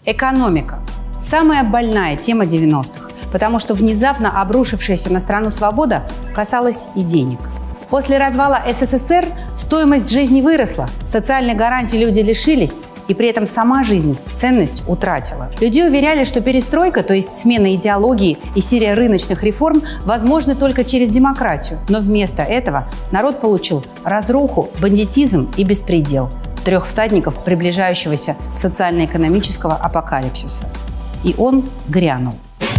Экономика. Самая больная тема 90-х, потому что внезапно обрушившаяся на страну свобода касалась и денег. После развала СССР стоимость жизни выросла, социальных гарантий люди лишились, и при этом сама жизнь ценность утратила. Людей уверяли, что перестройка, то есть смена идеологии и серия рыночных реформ, возможны только через демократию. Но вместо этого народ получил разруху, бандитизм и беспредел. 3 всадников приближающегося социально-экономического апокалипсиса. И он грянул.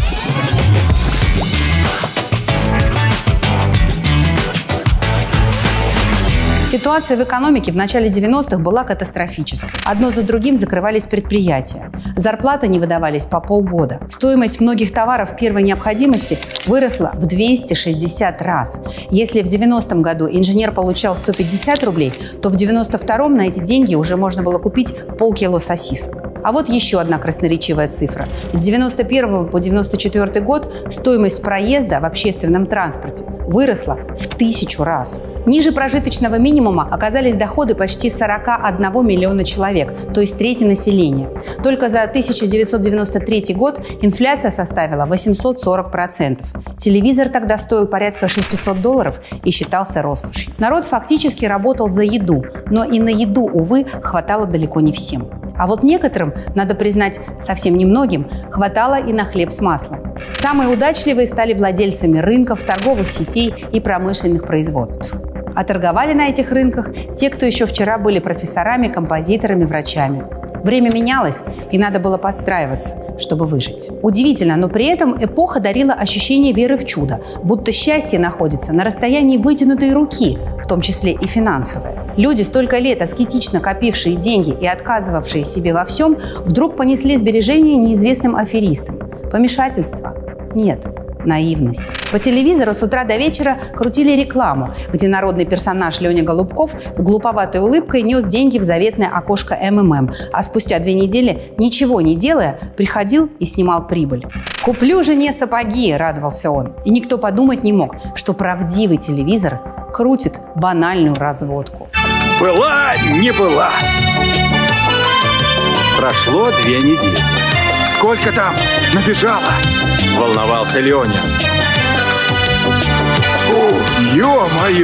Ситуация в экономике в начале 90-х была катастрофической. Одно за другим закрывались предприятия. Зарплаты не выдавались по полгода. Стоимость многих товаров первой необходимости выросла в 260 раз. Если в 90-м году инженер получал 150 рублей, то в 92-м на эти деньги уже можно было купить полкило сосисок. А вот еще одна красноречивая цифра. С 91 по 94 год стоимость проезда в общественном транспорте выросла в 1000 раз. Ниже прожиточного минимума оказались доходы почти 41 миллиона человек, то есть трети населения. Только за 1993 год инфляция составила 840%. Телевизор тогда стоил порядка $600 и считался роскошью. Народ фактически работал за еду, но и на еду, увы, хватало далеко не всем. А вот некоторым, надо признать, совсем немногим, хватало и на хлеб с маслом. Самые удачливые стали владельцами рынков, торговых сетей и промышленных производств. А торговали на этих рынках те, кто еще вчера были профессорами, композиторами, врачами. Время менялось, и надо было подстраиваться, чтобы выжить. Удивительно, но при этом эпоха дарила ощущение веры в чудо, будто счастье находится на расстоянии вытянутой руки, в том числе и финансовое. Люди, столько лет аскетично копившие деньги и отказывавшие себе во всем, вдруг понесли сбережения неизвестным аферистам. Помешательство? Нет. Наивность. По телевизору с утра до вечера крутили рекламу, где народный персонаж Леня Голубков с глуповатой улыбкой нес деньги в заветное окошко МММ, а спустя 2 недели, ничего не делая, приходил и снимал прибыль. «Куплю жене сапоги», – радовался он. И никто подумать не мог, что правдивый телевизор крутит банальную разводку. Была, не была. Прошло 2 недели. Сколько там набежало? Волновался Леня. О, ё-моё!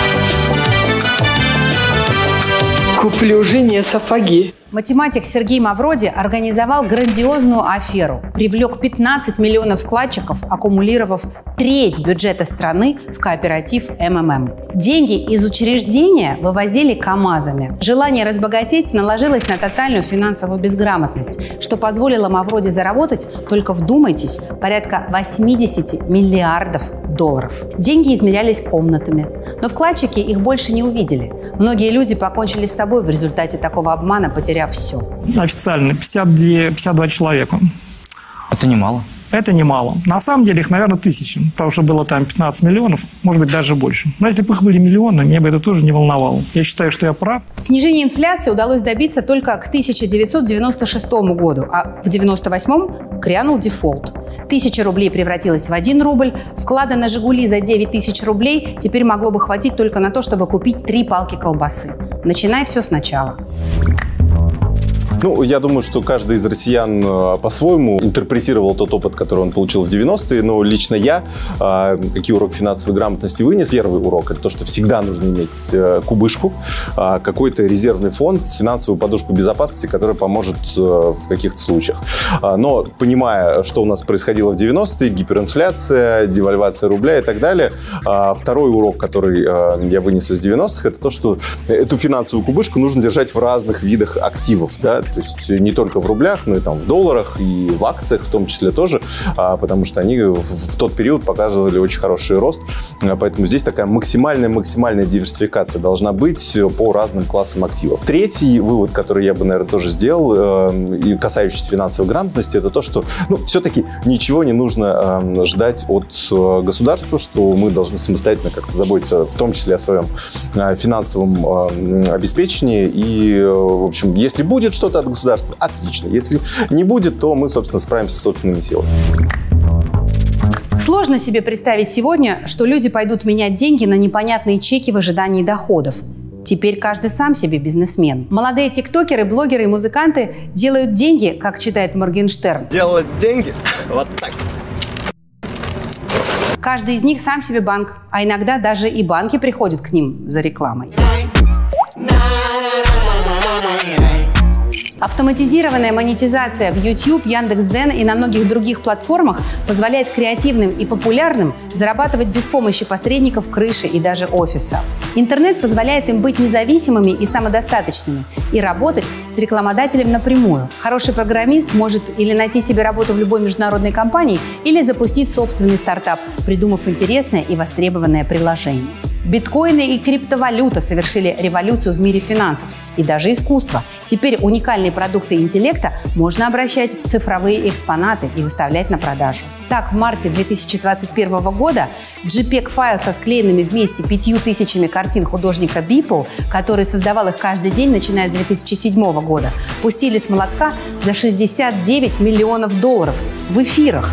Куплю жене сапоги. Математик Сергей Мавроди организовал грандиозную аферу. Привлек 15 миллионов вкладчиков, аккумулировав треть бюджета страны в кооператив МММ. Деньги из учреждения вывозили КАМАЗами. Желание разбогатеть наложилось на тотальную финансовую безграмотность, что позволило Мавроди заработать, только вдумайтесь, порядка 80 миллиардов долларов. Деньги измерялись комнатами. Но вкладчики их больше не увидели. Многие люди покончили с собой в результате такого обмана, потеряв все. Официально 52 человека. Это немало. Это немало. На самом деле их, наверное, 1000, потому что было там 15 миллионов, может быть, даже больше. Но если бы их были миллионы, меня бы это тоже не волновало. Я считаю, что я прав. Снижение инфляции удалось добиться только к 1996 году, а в 1998 грянул дефолт. 1000 рублей превратилась в 1 рубль, вклада на «Жигули» за 9000 рублей теперь могло бы хватить только на то, чтобы купить 3 палки колбасы. Начинай все сначала. Ну, я думаю, что каждый из россиян по-своему интерпретировал тот опыт, который он получил в 90-е. Но лично я, какие уроки финансовой грамотности вынес? Первый урок – это то, что всегда нужно иметь кубышку, какой-то резервный фонд, финансовую подушку безопасности, которая поможет в каких-то случаях. Но понимая, что у нас происходило в 90-е, гиперинфляция, девальвация рубля и так далее, второй урок, который я вынес из 90-х, это то, что эту финансовую кубышку нужно держать в разных видах активов, да? То есть не только в рублях, но и там в долларах, и в акциях в том числе тоже, потому что они в тот период показывали очень хороший рост. Поэтому здесь такая максимальная диверсификация должна быть по разным классам активов. Третий вывод, который я бы, наверное, тоже сделал, и касающийся финансовой грамотности, это то, что все-таки ничего не нужно ждать от государства, что мы должны самостоятельно как-то заботиться, в том числе о своем финансовом обеспечении. И, в общем, если будет что-то от государства, отлично. Если не будет, то мы, собственно, справимся с собственными силами. Сложно себе представить сегодня, что люди пойдут менять деньги на непонятные чеки в ожидании доходов. Теперь каждый сам себе бизнесмен. Молодые тиктокеры, блогеры и музыканты делают деньги, как читает Моргенштерн. Делать деньги вот так. Каждый из них сам себе банк, а иногда даже и банки приходят к ним за рекламой. Автоматизированная монетизация в YouTube, Яндекс.Дзен и на многих других платформах позволяет креативным и популярным зарабатывать без помощи посредников, крыши и даже офиса. Интернет позволяет им быть независимыми и самодостаточными и работать с рекламодателем напрямую. Хороший программист может или найти себе работу в любой международной компании, или запустить собственный стартап, придумав интересное и востребованное приложение. Биткоины и криптовалюта совершили революцию в мире финансов и даже искусства. Теперь уникальные продукты интеллекта можно обращать в цифровые экспонаты и выставлять на продажу. Так, в марте 2021 года JPEG-файл со склеенными вместе 5000 картин художника Beeple, который создавал их каждый день, начиная с 2007 года, пустили с молотка за $69 миллионов в эфирах.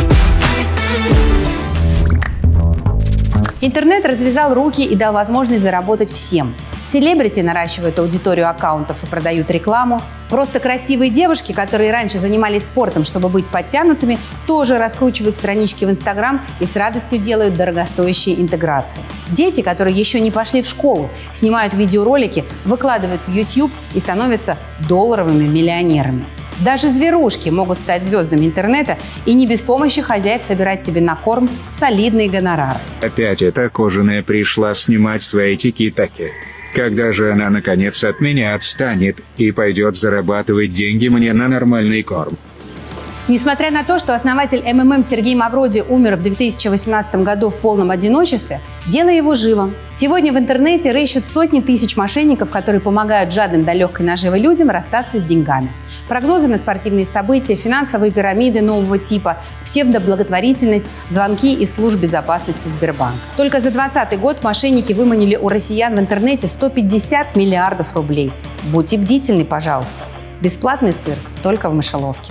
Интернет развязал руки и дал возможность заработать всем. Селебрити наращивают аудиторию аккаунтов и продают рекламу. Просто красивые девушки, которые раньше занимались спортом, чтобы быть подтянутыми, тоже раскручивают странички в Инстаграм и с радостью делают дорогостоящие интеграции. Дети, которые еще не пошли в школу, снимают видеоролики, выкладывают в YouTube и становятся долларовыми миллионерами. Даже зверушки могут стать звездами интернета и не без помощи хозяев собирать себе на корм солидные гонорары. Опять эта кожаная пришла снимать свои тики-таки. Когда же она наконец от меня отстанет и пойдет зарабатывать деньги мне на нормальный корм? Несмотря на то, что основатель МММ Сергей Мавроди умер в 2018 году в полном одиночестве, дело его живо. Сегодня в интернете рыщут сотни тысяч мошенников, которые помогают жадным до легкой наживы людям расстаться с деньгами. Прогнозы на спортивные события, финансовые пирамиды нового типа, псевдоблаготворительность, звонки из служб безопасности Сбербанка. Только за 2020 год мошенники выманили у россиян в интернете 150 миллиардов рублей. Будьте бдительны, пожалуйста. Бесплатный сыр только в мышеловке.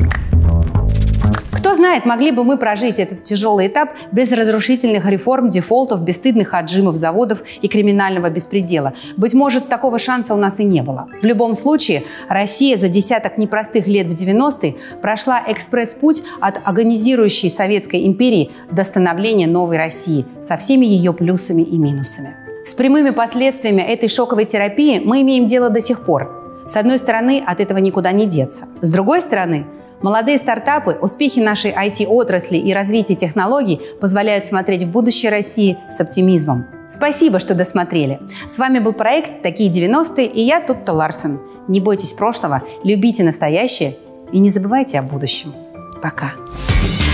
Кто знает, могли бы мы прожить этот тяжелый этап без разрушительных реформ, дефолтов, бесстыдных отжимов заводов и криминального беспредела. Быть может, такого шанса у нас и не было. В любом случае, Россия за десяток непростых лет в 90-е прошла экспресс-путь от агонизирующей Советской империи до становления новой России со всеми ее плюсами и минусами. С прямыми последствиями этой шоковой терапии мы имеем дело до сих пор. С одной стороны, от этого никуда не деться. С другой стороны, молодые стартапы, успехи нашей IT-отрасли и развитие технологий позволяют смотреть в будущее России с оптимизмом. Спасибо, что досмотрели. С вами был проект «Такие 90-е» и я, Тутта Ларсен. Не бойтесь прошлого, любите настоящее и не забывайте о будущем. Пока.